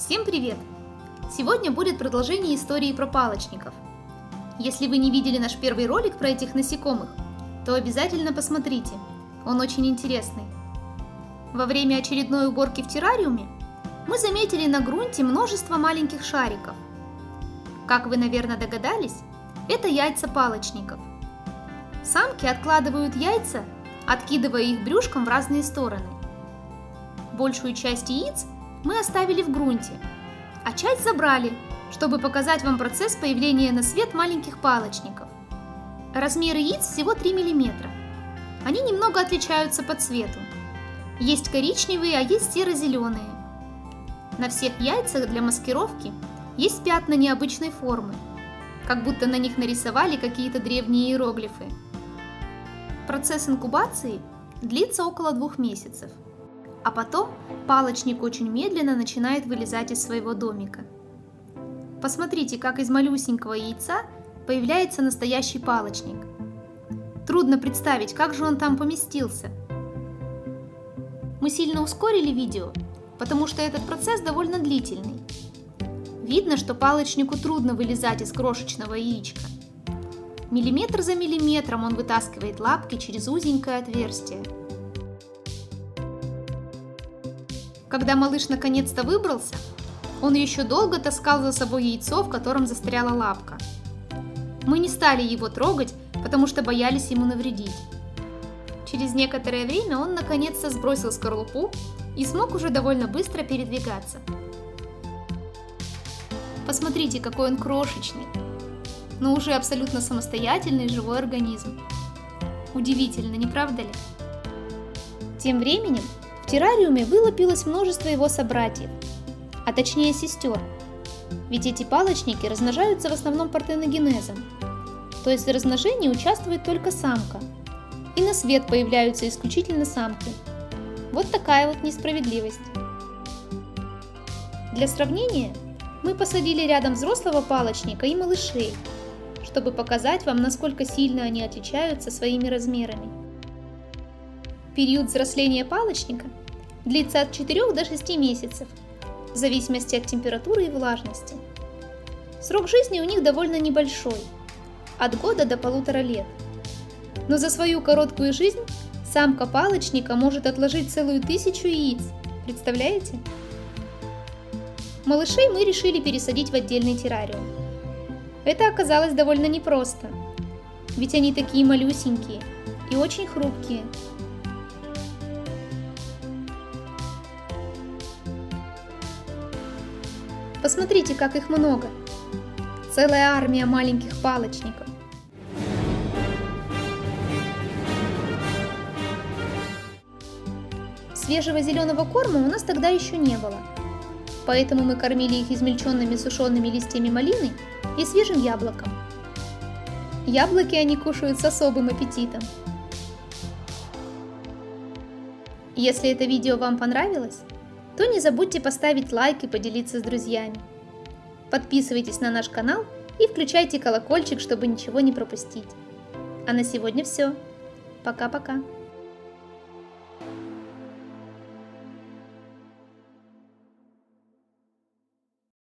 Всем привет! Сегодня будет продолжение истории про палочников. Если вы не видели наш первый ролик про этих насекомых, то обязательно посмотрите, он очень интересный. Во время очередной уборки в террариуме мы заметили на грунте множество маленьких шариков. Как вы, наверное, догадались, это яйца палочников. Самки откладывают яйца, откидывая их брюшком в разные стороны. Большую часть яиц мы оставили в грунте, а часть забрали, чтобы показать вам процесс появления на свет маленьких палочников. Размеры яиц всего 3 мм. Они немного отличаются по цвету. Есть коричневые, а есть серо-зеленые. На всех яйцах для маскировки есть пятна необычной формы, как будто на них нарисовали какие-то древние иероглифы. Процесс инкубации длится около 2 месяцев. А потом палочник очень медленно начинает вылезать из своего домика. Посмотрите, как из малюсенького яйца появляется настоящий палочник. Трудно представить, как же он там поместился. Мы сильно ускорили видео, потому что этот процесс довольно длительный. Видно, что палочнику трудно вылезать из крошечного яичка. Миллиметр за миллиметром он вытаскивает лапки через узенькое отверстие. Когда малыш наконец-то выбрался, он еще долго таскал за собой яйцо, в котором застряла лапка. Мы не стали его трогать, потому что боялись ему навредить. Через некоторое время он наконец-то сбросил скорлупу и смог уже довольно быстро передвигаться. Посмотрите, какой он крошечный, но уже абсолютно самостоятельный живой организм. Удивительно, не правда ли? Тем временем в террариуме вылупилось множество его собратьев, а точнее сестер, ведь эти палочники размножаются в основном партеногенезом, то есть в размножении участвует только самка, и на свет появляются исключительно самки. Вот такая вот несправедливость. Для сравнения, мы посадили рядом взрослого палочника и малышей, чтобы показать вам, насколько сильно они отличаются своими размерами. Период взросления палочника длится от 4 до 6 месяцев, в зависимости от температуры и влажности. Срок жизни у них довольно небольшой, от года до 1,5 лет. Но за свою короткую жизнь самка палочника может отложить целую 1000 яиц, представляете? Малышей мы решили пересадить в отдельный террариум. Это оказалось довольно непросто, ведь они такие малюсенькие и очень хрупкие. Посмотрите, как их много. Целая армия маленьких палочников. Свежего зеленого корма у нас тогда еще не было, поэтому мы кормили их измельченными сушеными листьями малины и свежим яблоком. Яблоки они кушают с особым аппетитом. Если это видео вам понравилось, то не забудьте поставить лайк и поделиться с друзьями. Подписывайтесь на наш канал и включайте колокольчик, чтобы ничего не пропустить. А на сегодня все. Пока-пока.